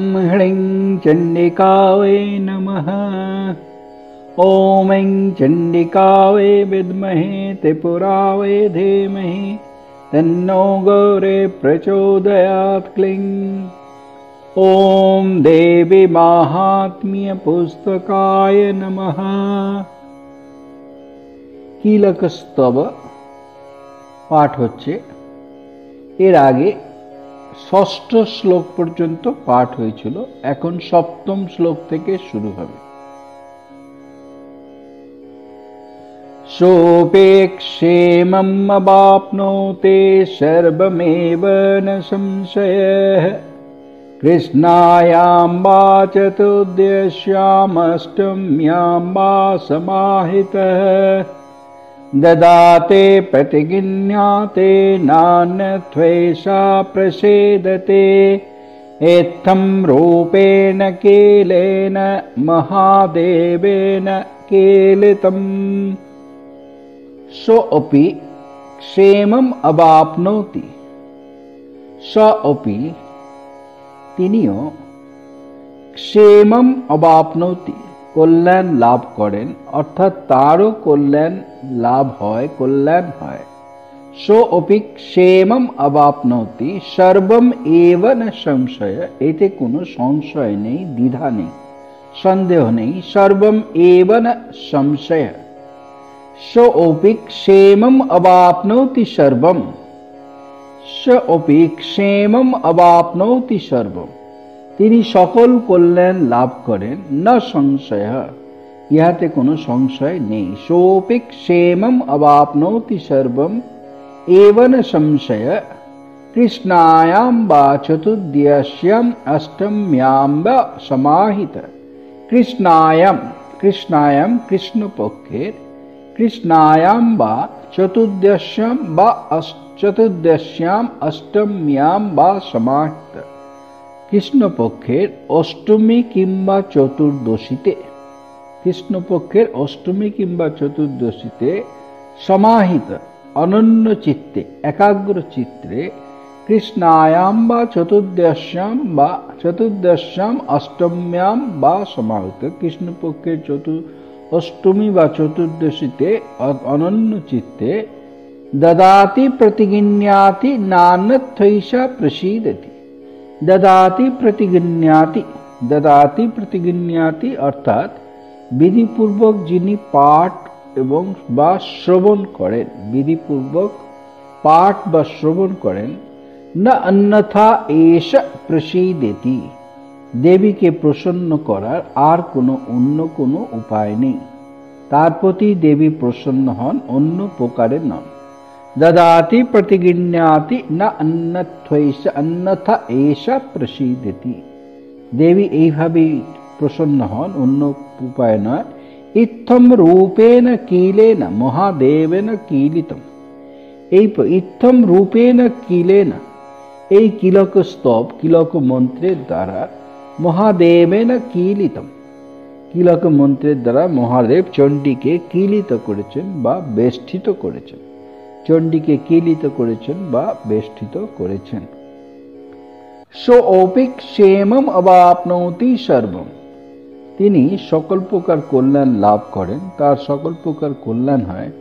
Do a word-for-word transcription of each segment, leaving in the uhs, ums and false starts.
ह्रीं चण्डिकायै नमः। ॐ ऐं चण्डिकायै विद्महे त्रिपुरायै धीमहि तन्नो गौरी प्रचोदयात्। क्लीं ॐ देवी माहात्म्य पुस्तकाय नमः। कीलक स्तव पाठ होच्छे। एर आगे षष्ठ श्लोक पर्यन्त पाठ हयेछिलो, एखन सप्तम श्लोक थेके शुरू होबे। सोऽपेक्षेमम् अवाप्नोति सर्वमेव न संशयः। कृष्णायां वा चतुर्दश्यामष्टम्यां वा समाहितः। ददाते प्रतिगृह्णाते नान्यथैषा प्रसीदते। इत्थं रूपेण कीलेन महादेवेन कीलितम्। सोऽपि क्षेमम् अवाप्नोति। सोऽपि तिनिও क्षेमम् अवाप्नोति कल्याण लाभ करें, अर्थात तारो कल्याण लाभ है, कल्याण है। सोऽपि क्षेमम् अवाप्नोति सर्वम एव न संशय। एते कोनो संशय नहीं, द्विधा नहीं, सन्देह नहीं। सर्वम एव न संशय। सोऽपि क्षेमम् अवाप्नोति सर्वम। सोऽपि क्षेमम् अवाप्नोति सर्वम। তিনি সকল কল্যাণ লাভ করেন। ন সংশয়, ইহাতে কোনো সংশয় নেই। সোऽপি क्षेमम् अवाप्नोति सर्वम् एव न संशय। কৃষ্ণায়াম বা চতুর্দশ্যাম অষ্টম্যাম বা সমাহিত। কৃষ্ণায়াম, কৃষ্ণায়াম কৃষ্ণপক্ষের, কৃষ্ণায়াম বা চতুর্দশ্যাম বা চতুর্দশ্যাম অষ্টম্যাম বা সমাহিত। কৃষ্ণপক্ষের অষ্টমী কিংবা চতুর্দশীতে, কৃষ্ণপক্ষের অষ্টমী কিংবা চতুর্দশীতে সমাহিত অনন্য চিত্তে, একাগ্র চিত্রে, কৃষ্ণায়াম বা চতুর্দশ্যাম বা চতুর্দশ্যাম অষ্টম্যাম বা সমাহিত। কৃষ্ণপক্ষের চতুর অষ্টমী বা চতুর্দশীতে অনন্য চিত্তে দদাতি প্রতিগৃহ্ণাতি নান্যথৈষা প্রসীদতি। ददाति प्रतिगृह्णाति। ददाति प्रतिगृह्णाति अर्थात विधिपूर्वक जिनी पाठ एवं बा श्रवण करें, विधिपूर्वक पाठ बा श्रवण करें। न अन्यथा एष प्रसीदेति। देवी के प्रसन्न करार आर कोनो अन्य कोनो उपाय नहीं। तार प्रति देवी प्रसन्न हन, अन्य प्रकारे नन। ददाति प्रतिगृह्णाति न अन्यथैष अन्यथा एषा प्रसीदति। देवी এইভাবে প্রসন্ন হন, অন্য উপায় নয়। ইত্থম রূপেণ কিলেন মহাদেবেন কিলিতম। এই ইত্থম রূপেণ কিলেন, এই কিলক স্তব, কিলক মন্ত্রের দ্বারা মহাদেবেন কিলিতম। কিলক মন্ত্রের দ্বারা মহাদেব চণ্ডীকে কিলিত করেছেন বা বেষ্টিত করেছেন। চণ্ডীকে কিলিত করেছেন বা বেষ্টিত করেছেন। সোऽপি क्षेमम् अवाप्नोति सर्वम। তিনি সকল প্রকার কল্যাণ লাভ করেন, তার সকল প্রকার কল্যাণ হয়।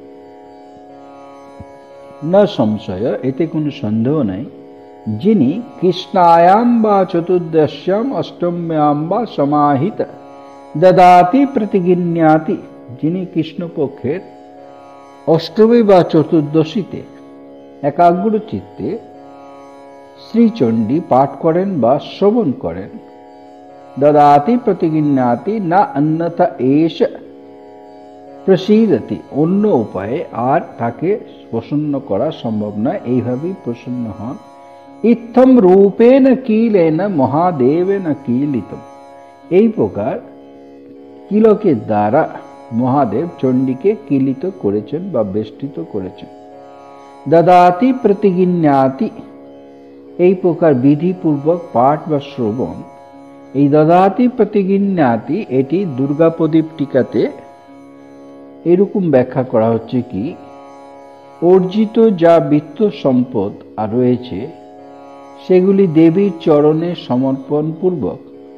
না সংশয়, এতে কোনো সন্দেহ নাই। যিনি কৃষ্ণায়াম বা চতুর্দশ্যাম অষ্টম্যাম বা সমাহিত দদাতি প্রতিগৃহ্ণাতি, যিনি কৃষ্ণপক্ষের অষ্টমী বা চতুর্দশীতে একাগ্র চিত্তে শ্রীচণ্ডী পাঠ করেন বা শ্রবণ করেন। দদাতি প্রতিগৃহ্ণাতি না অন্যথা এষ প্রসীদতি। অন্য উপায়ে আর তাকে প্রসন্ন করা সম্ভব নয়, এইভাবেই প্রসন্ন হন। ইত্থম রূপেণ কিলেন মহাদেবেন কিলিতম। এই প্রকার কিলকের দ্বারা মহাদেব চণ্ডীকে কিলিত করেছেন বা বেষ্টিত করেছেন। দদাতি প্রতিগৃহ্ণাতি, এই প্রকার বিধিপূর্বক পাঠ বা শ্রবণ। এই দদাতি প্রতিগৃহ্ণাতি এটি দুর্গা প্রদীপ টিকাতে এরকম ব্যাখ্যা করা হচ্ছে কি, অর্জিত যা বিত্ত সম্পদ আর রয়েছে সেগুলি দেবীর চরণে সমর্পণ পূর্বক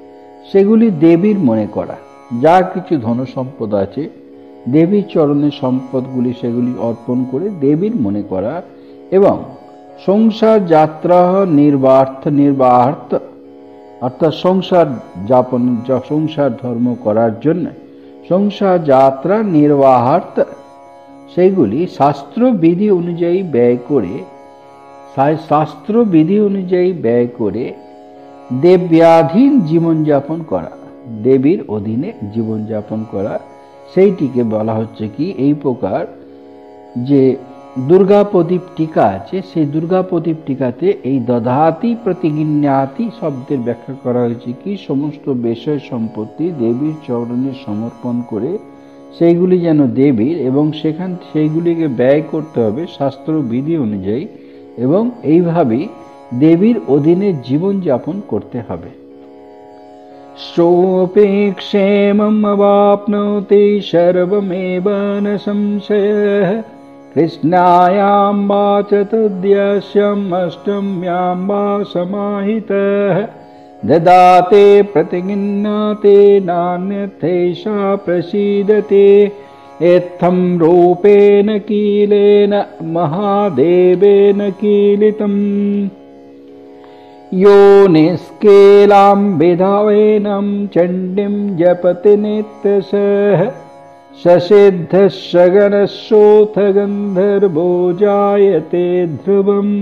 সেগুলি দেবীর মনে করা। যা কিছু ধনসম্পদ আছে দেবীর চরণে সম্পদগুলি সেগুলি অর্পণ করে দেবীর মনে করা এবং সংসার যাত্রা নির্বার্থ নির্বার্থ অর্থাৎ সংসার যাপন সংসার ধর্ম করার জন্য সংসার যাত্রা নির্বাহার্থ সেইগুলি শাস্ত্র বিধি অনুযায়ী ব্যয় করে শাস্ত্র বিধি অনুযায়ী ব্যয় করে দেব্যাধীন জীবনযাপন করা, দেবীর অধীনে জীবনযাপন করা, সেইটিকে বলা হচ্ছে কি এই প্রকার যে দুর্গা প্রদীপ টিকা আছে সেই দুর্গা প্রদীপ টিকাতে এই দধাতি প্রতিগিন্যাতি শব্দের ব্যাখ্যা করা হয়েছে কি সমস্ত বিষয় সম্পত্তি দেবীর চরণে সমর্পণ করে সেইগুলি যেন দেবীর এবং সেখান সেইগুলিকে ব্যয় করতে হবে শাস্ত্র বিধি অনুযায়ী এবং এইভাবেই দেবীর অধীনে জীবনযাপন করতে হবে। সোপেক্ষেমম অবাপ্নোতি সর্বমেব ন সংশয়ঃ কৃষ্ণায়াম বা চতুর্দশ্যাম অষ্টম্যাম বা সমাহিতঃ দদাতে প্রতিগিন্নাতে নান্যথৈষা প্রসীদতে এত্থম রূপেণ कीलेन महादेवेन कीलितम् यो निष्केलां विधावेनं चण्डीं जपति नित्यशः ससिद्धश्शगनशोऽथ गन्धर्वो जायते ध्रुवम्।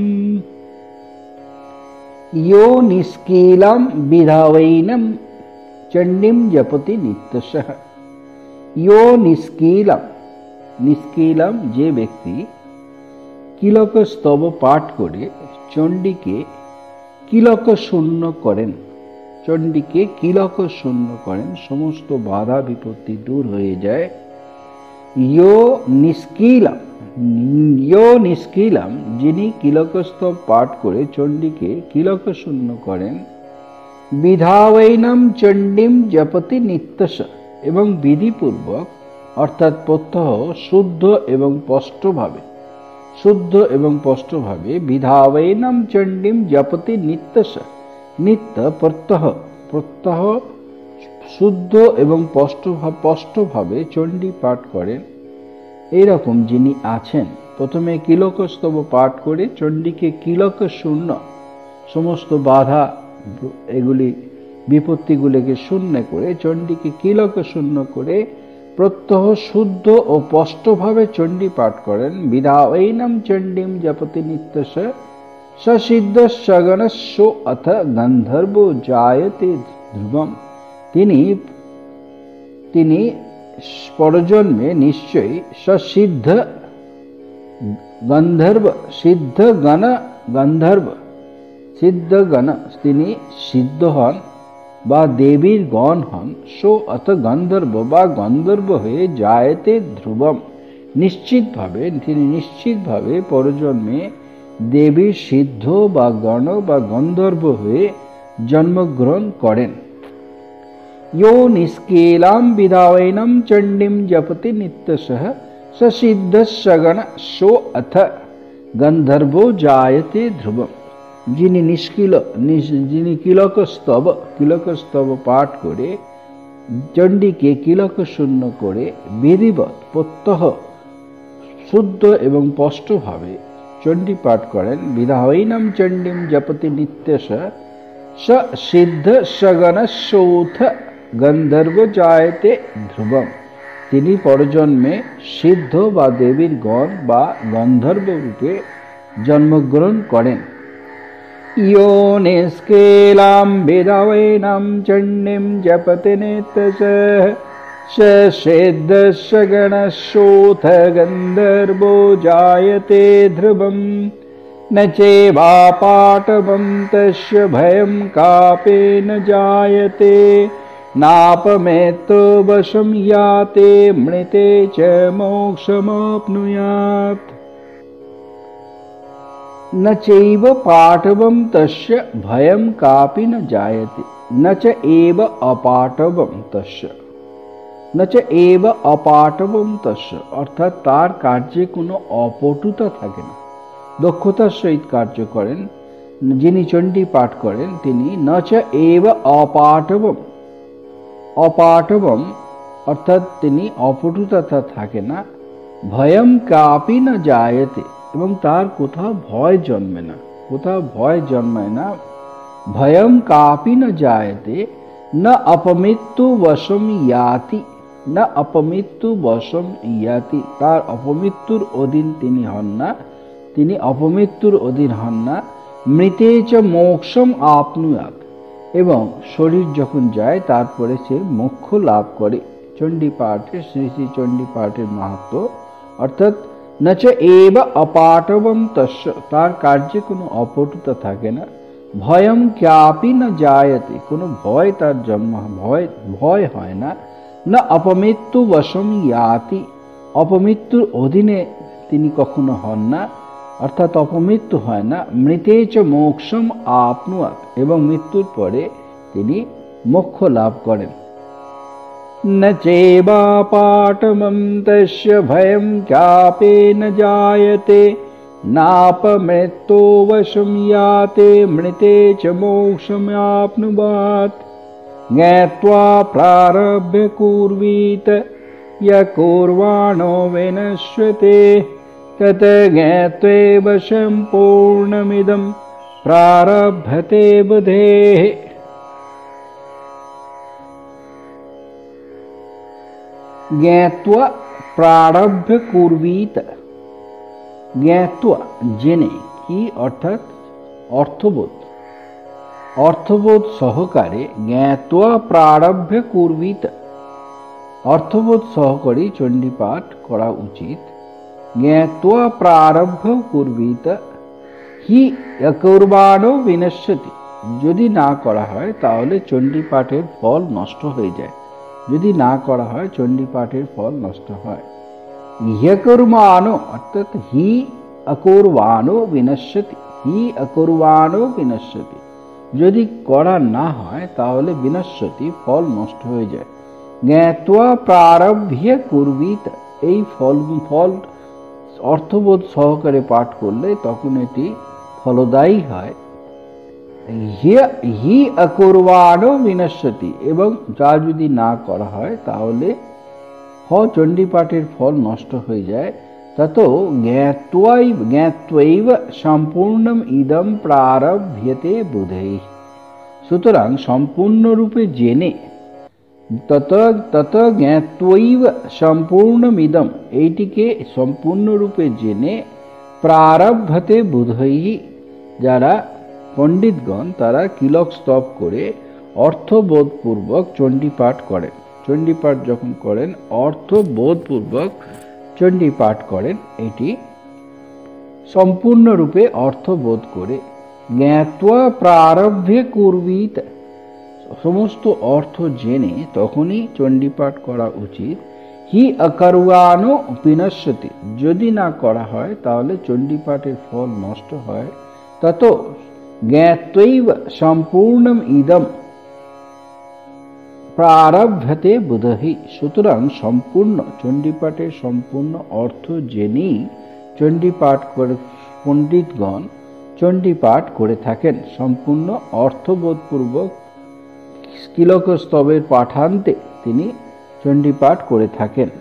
यो निष्कीलां विधावेनं चण्डीं जपति नित्यशः। यो निष्कीलां निष्कीलां जे व्यक्ति किलक स्तव पाठ करे चण्डीके किलक शून्य करें चण्डीके किलक शून्य करें समस्त बाधा विपत्ति दूर हो जाए। यो निष्कीलां यो निष्कीलां जिनी किलक स्तव पाठ करे चण्डीके किलक शून्य करें विधावैनम चण्डीं जपति नित्यश एवं विधिपूर्वक अर्थात प्रत्यह शुद्ध एवं स्पष्ट भावे शुद्ध एवं स्पष्ट भावे विधावैनम चण्डीं जपति नित्यश नित्य प्रत्यह प्रत्यह शुद्ध एवं स्पष्ट भावे चण्डी पाठ करें एरकम जिनी आছেন प्रथमे किलक स्तव पाठ करे चण्डीके किलक शून्य समस्त बाधा एगुली विपत्तिगुलिके शून्य करे चण्डीके किलक शून्य करे प्रत्यह शुद्ध और स्पष्ट भावे चण्डी पाठ करें विधावैनम चण्डीं जपति नित्यश ससिद्ध सगणस्यो अथ गंधर्वो जायते ध्रुवम। तिनी तिनी परजन्मे निश्चय ससिद्ध गंधर्व सिद्ध गण गंधर्व सिद्ध गण तिनी सिद्ध हन बा देवीर गण हन सो अथ गंधर्व बा गंधर्व हुए जायते ध्रुवम निश्चित भावे तिनी निश्चित भावे परजन्मे देवीर सिद्ध बा गण बा गंधर्व हुए जन्मग्रहण करें। यो निष्कीलां विधावैनम चण्डीं जपति नित्यशः ससिद्ध सगण सो अथ गंधर्वो जायते ध्रुवम। जिनी निष्किल जिनी किलक स्तव किलक स्तव पाठ करे चण्डी के किलक शून्य करे विधिवत प्रत्यह शुद्ध एवं स्पष्ट भावे चण्डी पाठ करें विधावैनम चण्डीं जपति नित्यश स सिद्ध सगणस्योऽथ गंधर्व जायते ध्रुवम। तिनी परजन्मे सिद्ध बा देवीर गण बा गंधर्व रूपे जन्मग्रहण करें। यो निष्कीलां विधावैनम चण्डीं जपति नित्यशः स सिद्ध सगणस्योऽथ गंधर्वो जायते ध्रुवम्। न चैवापाटवं तस्य भयं कापि न जायते नापमेत्तो वशं याते मृते च मोक्षमाप्नुयात्। न चैव पाटवं तस्य भयं कापि न जायते न च एव अपाटवं तस्य न च एव अपाटवं तस्य अर्थात तार कार्ये कोनो अपटुता थाके ना दक्षतार सहित कार्य करें जिनी चण्डी पाठ करें तिनी न च एव अपाटवम অপাটবম অর্থাৎ তিনি অপটুতা থাকে না, ভয়ম কাপি না জায়তে এবং তার কোথাও ভয় জন্মে না, কোথাও ভয় জন্মায় না। ভয়ম কাপি না জায়তে না অপমৃত্যু বশম ইয়াতি, না অপমৃত্যু বশম ইয়াতি, তার অপমৃত্যুর অধীন তিনি হন না, তিনি অপমৃত্যুর অধীন হন না। মৃতে চ মোক্ষম আপনুয়াত, এবং শরীর যখন যায় তারপরে সে মোক্ষ লাভ করে। চণ্ডী পাঠের শ্রী শ্রী চণ্ডী পাঠের মাহাত্ম, অর্থাৎ নচ এব অপাটবম তস্য, তার কার্যে কোনো অপটুতা থাকে না। ভয়ম ক্যাপি না জায়তে, কোনো ভয় তার জন্ম ভয় ভয় হয় না। না অপমৃত্যু বশম ইয়াতি, অপমৃত্যুর অধীনে তিনি কখনো হন না, অর্থাৎ অপমৃত্যু হয় না। মৃতে চ মোক্ষম আপনুয়াত, এবং মৃত্যুর পরে তিনি মোক্ষ লাভ করেন। ন চেবাপাটমম তস্য ভয়ম ক্যাপে ন জায়তে নাপমৃত্যো বশম ইয়াতে মৃতে চ মোক্ষমাপ্নুয়াত। জ্ঞাত্বা প্রারভ্য কুর্वीत य कुर्वाणो विनश्यते तत ज्ञात्वैव सम्पूर्णमिदं प्रारभते बुधेः। ज्ञात्वा प्रारभ्य कुर्वीत, ज्ञात्वा জেনে, কি অর্থাৎ অর্থবোধ, অর্থবোধ সহকারে, জ্ঞাত্বা প্রারভ্য কুর্वीत, অর্থবোধ সহকারে চণ্ডী পাঠ করা উচিত। জ্ঞাত্বা প্রারভ্য কুর্वीत হি অকুর্বাণো বিনশ্যতি, যদি না করা হয় তাহলে চণ্ডী পাঠের ফল নষ্ট হয়ে যায়, যদি না করা হয় চণ্ডী পাঠের ফল নষ্ট হয়। হ্যকুর্বাণো অর্থাৎ হি অকুর্বাণো বিনশ্যতি, হি অকুর্বাণো বিনশ্যতি, যদি করা না হয় তাহলে বিনশ্যতি ফল নষ্ট হয়ে যায়। জ্ঞাত্বা প্রারভ্য কুর্वीत, এই ফল ফল অর্থবোধ সহকারে পাঠ করলে তখন এটি ফলদায়ী হয়। হি অকুর্বাণো বিনশ্যতি, এবং যা যদি না করা হয় তাহলে হ চণ্ডী পাঠের ফল নষ্ট হয়ে যায়। তত জ্ঞাত্বৈব জ্ঞাত্বৈব সম্পূর্ণম ইদম প্রারভ্যতে বুধৈঃ, সুতরাং সম্পূর্ণরূপে জেনে, তত তত জ্ঞাত্বৈব সম্পূর্ণমিদম, এইটিকে সম্পূর্ণরূপে জেনে, প্রারভ্যতে বুধৈঃ, যারা পণ্ডিতগণ তারা কিলক স্তব করে অর্থবোধপূর্বক চণ্ডী পাঠ করেন। চণ্ডী পাঠ যখন করেন অর্থবোধপূর্বক চণ্ডী পাঠ করেন, এটি সম্পূর্ণরূপে অর্থবোধ করে। জ্ঞাত্বা প্রারভ্য কুর্वीत, সমস্ত অর্থ জেনে তখনই চণ্ডী পাঠ করা উচিত। হি অকুর্বাণো বিনশ্যতি, যদি না করা হয় তাহলে চণ্ডী পাঠের ফল নষ্ট হয়। তত জ্ঞাত্বৈব সম্পূর্ণম ইদম প্রারভ্যতে বুধৈঃ, সুতরাং সম্পূর্ণ চণ্ডী পাঠের সম্পূর্ণ অর্থ জেনেই চণ্ডী পাঠ করে পণ্ডিতগণ চণ্ডী পাঠ করে থাকেন। সম্পূর্ণ অর্থবোধপূর্বক কিলক স্তবের পাঠান্তে তিনি চণ্ডী পাঠ করে থাকেন।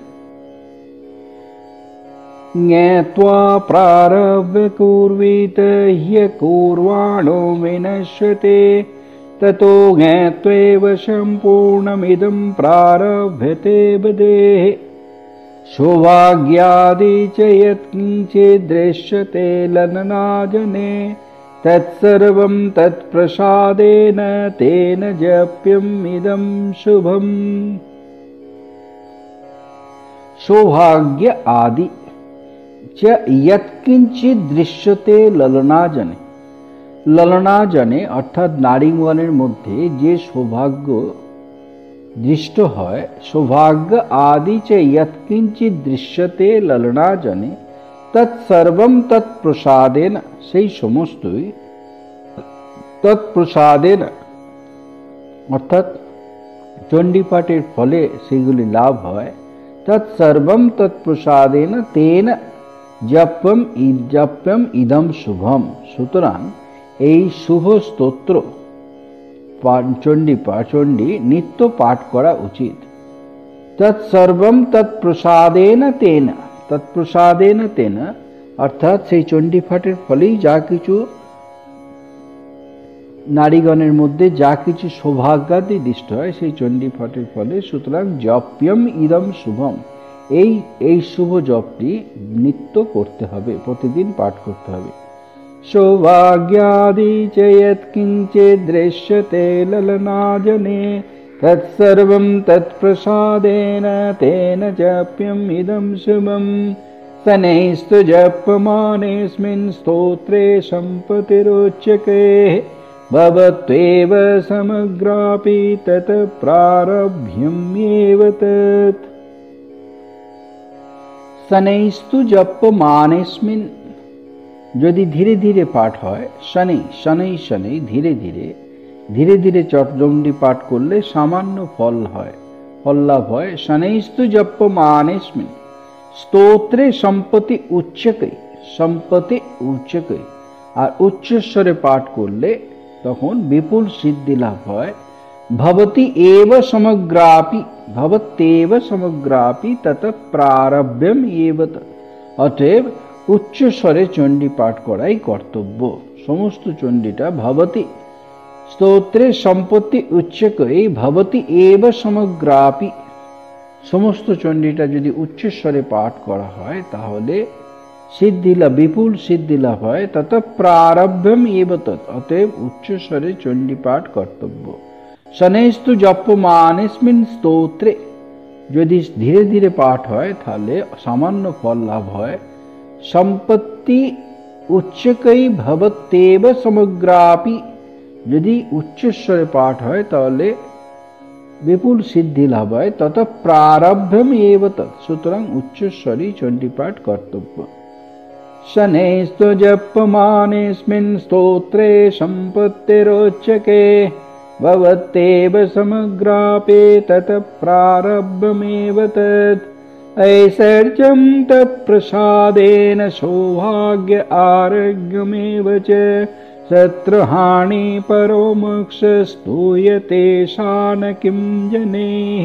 জ্ঞাত্বা প্রারভ্য কুর্वीत হ্যকুর্বাণো বিনশ্যতে ততো জ্ঞাত্বৈব সম্পূর্ণমিদং প্রারভ্যতে বুধেঃ। সৌভাগ্যাদি চ যৎকিঞ্চিৎ দৃশ্যতে ললনাজনে তৎসর্বং তৎপ্রসাদেন তেন জপ্যম ইদং শুভম। সৌভাগ্য আদি চ যৎকিঞ্চিৎ দৃশ্যতে ললনাজনে, ললনাজনে অর্থাৎ নারীগণের মধ্যে যে সৌভাগ্য দৃষ্ট হয়, সৌভাগ্য আদি চ যৎকিঞ্চিৎ দৃশ্যতে ললনাজনে তৎসর্বং তৎপ্রসাদেন, সেই সমস্তই তৎপ্রসাদেন অর্থাৎ চণ্ডী পাঠের ফলে সেগুলি লাভ হয়। তৎসর্বং তৎপ্রসাদেন তেন জপ্যম জপ্যম ইদম শুভম, সুতরাং এই শুভ স্তোত্র চণ্ডী পাঠ চণ্ডী নিত্য পাঠ করা উচিত। তৎসর্বম তৎপ্রসাদেন তেন, তৎপ্রসাদেন তেন অর্থাৎ সেই চণ্ডী পাঠের ফলেই যা কিছু নারীগণের মধ্যে যা কিছু সৌভাগ্যাদি দৃষ্ট হয় সেই চণ্ডী পাঠের ফলে। সুতরাং জপ্যম ইদম শুভম, এই এই শুভ জপটি নিত্য করতে হবে, প্রতিদিন পাঠ করতে হবে। সৌভাগ্যাদি চেয়ৎ কিঞ্চিৎ দৃশ্যতে ললনাজনে তৎসর্বম তৎপ্রসাদেন তেন জপ্যম ইদম শুভম। শনৈস্তু জপ্যমানেস্মিन् স্তোত্রে সম্পতিरुच्यते भवत्वेव समग्रापि तत् प्रारभ्यमेव तत्। शनैस्तु जप्यमानेस्मिन्, যদি ধীরে ধীরে পাঠ হয়, শनै শनै শनै ধীরে ধীরে ধীরে ধীরে চণ্ডী পাঠ করলে সামান্য ফল হয়, ফল লাভ হয়। শনৈস্তু জপ্যমানেস্মিन् স্তোত্রে সম্পত্তি উচ্চকে, সম্পত্তি উচ্চকে, আর উচ্চস্বরে পাঠ করলে তখন বিপুল সিদ্ধি লাভ হয়। ভবতি এব সমগ্রাপি, ভবত্যেব সমগ্রাপি তত প্রারব্ধম এব তৎ, অতএব উচ্চস্বরে চণ্ডী পাঠ করাই কর্তব্য। সমস্ত চণ্ডীটা ভবতি স্তোত্রে সম্পত্তি উচ্চকে ভবতি এব সমগ্রাপি, সমস্ত চণ্ডীটা যদি উচ্চস্বরে পাঠ করা হয় তাহলে সিদ্ধি লাভ, বিপুল সিদ্ধি লাভ হয়। তত প্রারব্ধম এব তৎ, অতএব উচ্চস্বরে চণ্ডী পাঠ কর্তব্য। শনৈস্তু জপ্যমানেস্মিन् স্তোত্রে, যদি ধীরে ধীরে পাঠ হয় তাহলে সামান্য ফল লাভ হয়। সম্পত্তি উচ্চকৈ ভবত্যেব সমগ্রাপি, যদি উচ্চস্বরে পাঠ হয় তাহলে বিপুল সিদ্ধি লাভ হয়। তত প্রারব্ধম এব তৎ, সুতরাং উচ্চস্বরী চণ্ডী পাঠ কর্তব্য। শনৈস্তু জপ্যমানেস্মিन् স্তোত্রে সম্পত্তিरुच्यते भवत्येव समग्रापि तत् प्रारब्धमेव तत्। ऐश्वर्यं तत्प्रसादेन सौभाग्य आरोग्यमेव च शत्रुहानि परो मोक्षस्तूयते सा न किं जनेः।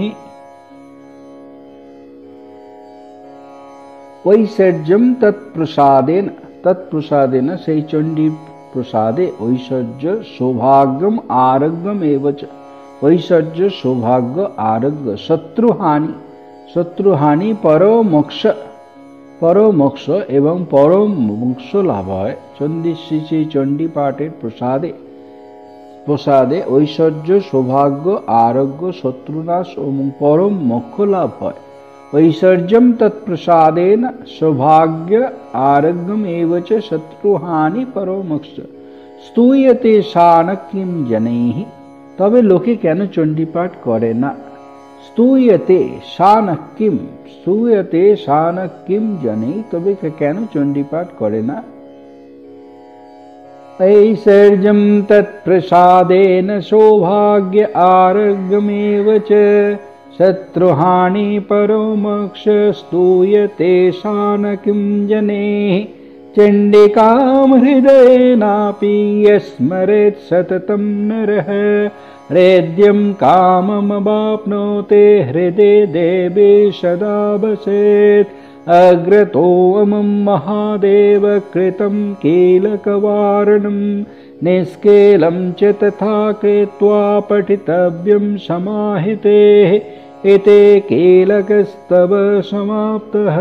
ঐশ্বর্যম তৎপ্রসাদেন, তৎপ্রসাদেন সেই চণ্ডী প্রসাদে ঐশ্বর্য সৌভাগ্যম আরোগ্যম এবচ, ঐশ্বর্য সৌভাগ্য আরোগ্য শত্রুহানি, শত্রুহানি পরমোক্ষ, পরমোক্ষ এবং পরম মোক্ষ লাভ হয়। চণ্ডী শ্রী শ্রী চণ্ডী পাঠের প্রসাদে, প্রসাদে ঐশ্বর্য সৌভাগ্য আরোগ্য শত্রুনাশ এবং পরম মোক্ষ লাভ হয়। ঐশ্বর্যম তৎপ্রসাদেন সৌভাগ্য আরোগ্যম এবচ শত্রুহানি পরমোক্ষ স্তূয়তে সা ন কিম জনৈঃ। তবে লোকে কেন চণ্ডী পাঠ করে না? স্তূয়তে সা ন কিম, স্তূয়তে সা ন কিম জনৈঃ, তবে কেন চণ্ডী পাঠ করে না? ঐশ্বর্যম তৎপ্রসাদেন সৌভাগ্য আরোগ্যমেব চ शत्रुहानि परो मोक्ष स्तूयते सा न किं जनेः। चण्डिकां हृदयेनापि यस्मरेत् सततं नरः हृद्यं काममवाप्नोते हृदे देवे सदा वसेत्। अग्रतोऽमं महादेव कृतं कीलकवारणं निष्केलं च तथा कृत्वा पठितव्यं समाहितेः इते कीलकस्तव समाप्तः।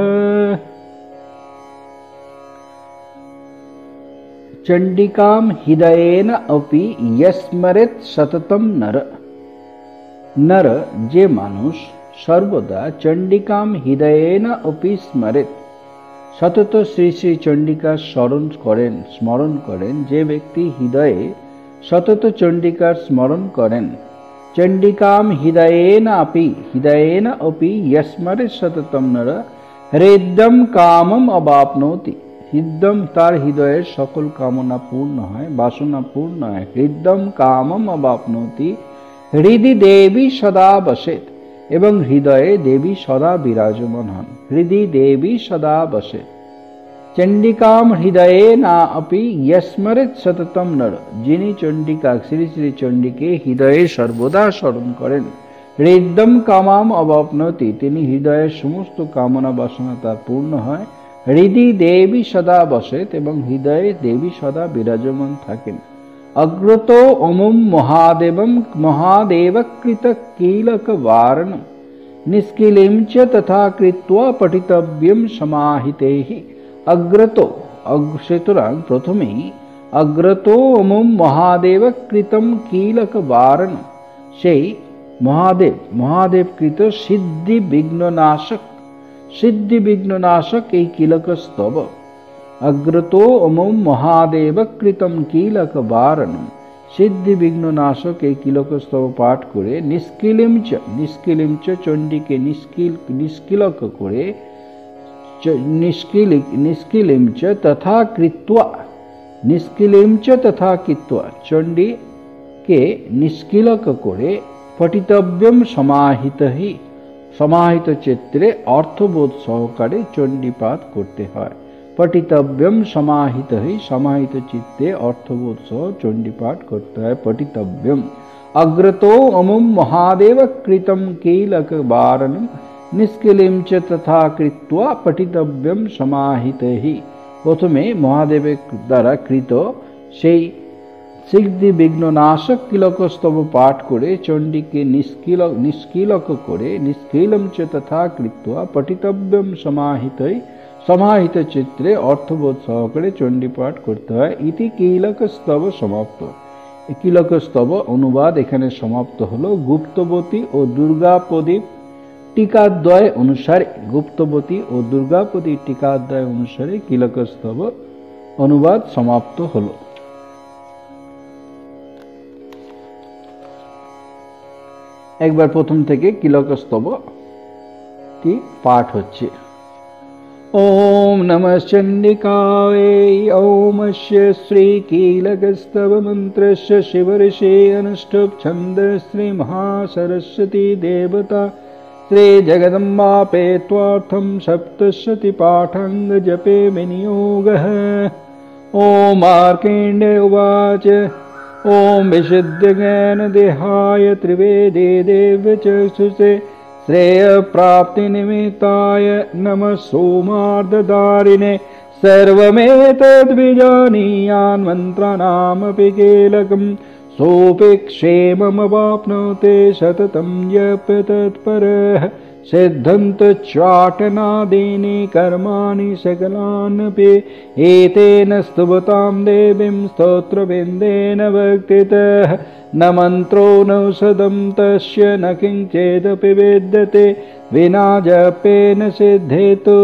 चण्डिकां हृदयेन अपि यस्मरेत् सततं नर, नर जे मानुष सर्वदा चण्डिकां हृदयेन अपि स्मरेत्, सतत श्री श्री चण्डिका स्मरण करें, स्मरण करें, जे व्यक्ति हृदये सतत चण्डिका स्मरण करें। चण्डिकां हृदयेन अपि, हृदयेन अपि यस्मरेत् सततं नर हृदयं कामम अवाप्नोति, हृदयं तार हृदयेर सकल कामना पूर्ण है, वासना पूर्ण है। हृदयं कामम अवाप्नोति हृदि देवी सदा बसेत्, एवं हृदये देवी सदा विराजमान हन। हृदि देवी सदा बसेत्। चंडिकाम हृदये ना अपि यस्मरेत सततम नर, जिनी चंडिका श्री श्री चंडी के हृदये सर्वदा स्मरण करें, हृदम कामाम अवाप्नोति, तिनी हृदय समस्त कामना बासना तार पूर्ण है, हृदि देवी सदा बसेत एवं हृदय देवी सदा विराजमान थाकेन। अग्रतो अमुम महादेवम महादेवकृत कीलक वारण निष्किलिम च तथा कृत्वा पठितव्यम समाहितेहि। अग्रतो सुतरां प्रथमेই अग्रतो अमुम महादेवकृतम कीलक वारण, সেই মহাদেব মহাদেবকৃত সিদ্ধি বিঘ্ননাশক সিদ্ধি বিঘ্ননাশক এই কিলক স্তব। अग्रतो अमुम महादेवकृतम कीलक वारण, सिद्धि विघ्ननाशक এই কিলক স্তব পাঠ করে নিষ্কিলিম চ নিষ্কিলিম চ চণ্ডীকে নিষ্কিল নিষ্কিলক করে निष्किलिक निष्किलिम च तथा कृत्वा निष्किलिम च तथा कृत्वा चंडी के निष्किलक करे पठितव्यम समाहित ही समाहित चित्रे अर्थबोध सहकारे चंडीपाठ करते हैं। पठितव्यम समाहित ही समाहित चित्ते अर्थबोध सह चंडीपाठ करते हैं। पठितव्यम अग्रतो अमुम महादेव कृतम कीलक वारणम निष्किलिम च तथा कृत्वा पठितव्यम समाहित ही। प्रथमे महादेवेर द्वारा कृत सेई सिद्धि विघ्ननाशक किलकस्तव पाठ करे चंडीके निष्किलक निष्किलक करे निष्किलम च तथा कृत्वा पठितव्यम समाहित समाहित चित्रे अर्थबोध सहकारे चंडी पाठ करते हैं। इति कीलक स्तव समाप्त। कीलक स्तव अनुवाद एखाने समाप्त हलो। गुप्तवती और दुर्गापदी टीकाद्वय अनुसारे गुप्तवती और दुर्गापदी टीकाद्वय अनुसारे कीलक स्तव अनुवाद समाप्त हलो। एक बार प्रथम थेके कीलक स्तवटी पाठ होच्छे। ओम नमः चंडिकाय। ओम अस्य श्री कीलकस्तव मंत्रस्य शिवऋषि अनुष्ठुप छंद श्री महासरस्वती देवता श्री जगदम्बापे त्वार्थं सप्तशति पाठांग जपे विनियोगः। ओम मार्कण्डेय उवाच। ओम विशुद्धज्ञानदेहाय त्रिवेदे देव्यचक्षुषे श्रेय प्राप्ति निमित्ताय नमः सोमार्धधारिणे। सर्वमेतद्विजानीयान् मन्त्राणामपि कीलकम् सोऽपि क्षेममवाप्नोति सततं जप्य तत्परः। सिद्धन्तच्चाटनादीनि कर्माणि सकलान्नपि एतेन स्तुवतां देवीं स्तोत्रबिन्देन भक्तितः। न मन्त्रो नौषधं तस्य न किञ्चिदपि विद्यते विना जपेन सिद्धेतु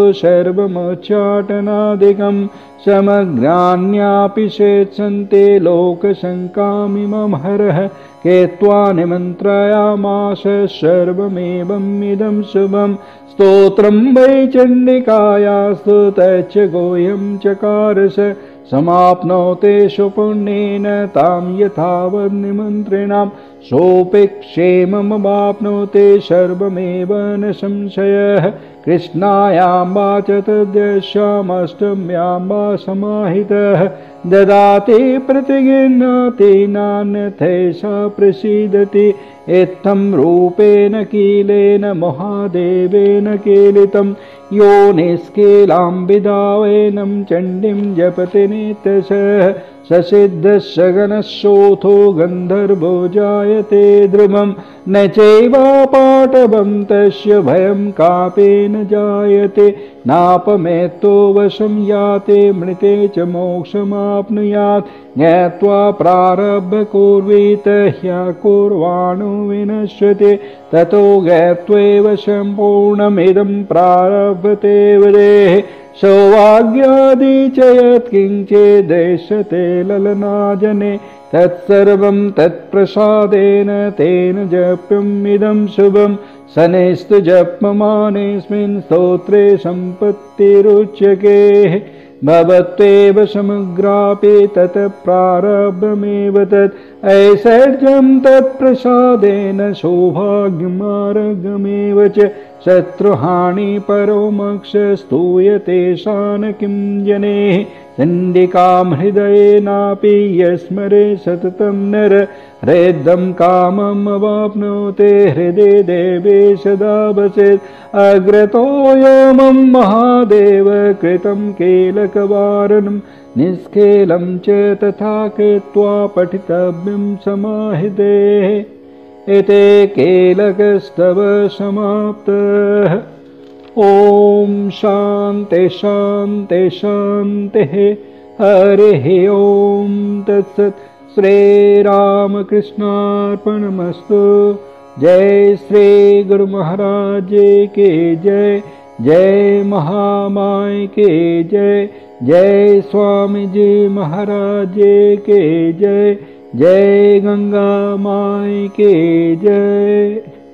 सर्वमुच्चाटनादिकम्। समग्राण्यापि शेत्सन्ते लोकशङ्कामिमं हरः। केत्वा निमन्त्रयामास सर्वमेवमिदं शुभम्। स्तोत्रं वै चण्डिकायास्तु तच्च गुह्यं चकारस। समाप्नोते सुपुण्येन तां यथावत् निमन्त्रिणां। सोऽपि क्षेममवाप्नोति सर्वमेव न संशयः। कृष्णायां वा चतुर्दश्यामष्टम्यां वा समाहितः ददाति प्रतिगृह्णाति नान्यथैषा प्रसीदति। इत्थं रूपेण कीलेन महादेवेन कीलितं यो निष्कीलां विदावेनं चण्डीं जपति नित्यशः। ससिद्धस्सगनशोथो गन्धर्वो जायते ध्रुवं न चैवापाटवं तस्य भयं कापि न जायते। नापमेत्तो वशं याते मृते च मोक्षमाप्नुयात्। ज्ञात्वा प्रारब्ध कुर्वीत ह्यकुर्वाणो विनश्यते। ततो ज्ञात्वैव सम्पूर्णमिदं प्रारभते वदेः। सौभाग्यादि च यत्किञ्चिद्दृश्यते ललनाजने तत्सर्वं तत्प्रसादेन तेन जप्यमिदं शुभम्। शनैस्तु जप्यमानेऽस्मिन् स्तोत्रे सम्पत्तिरुच्यते। भवत्वेव समग्रापि तत् प्रारब्धमेव तत् ऐश्वर्यं तत्प्रसादेन सौभाग्यमार्गमेव च शत्रुहानि परो मोक्ष स्तूयते सान किं जनेः चण्डिकां हृदयेनापि यस्मरे सततं नर हृदं कामम् अवाप्नोते हृदे देवे सदा वसेत् अग्रतो योमं महादेव कृतं केलकवारणं निष्केलं च तथा कृत्वा पठितव्यं समाहितेः एते केलकस्तव समाप्तः। ओम शांति शांति शांतिः। हरिः ओम तत्सत्। श्री रामकृष्णार्पणमस्तु। जय श्री गुरु महाराज के जय। जय महामाय के जय। जय स्वामी जी महाराज के जय। जय गंगा माई के जय।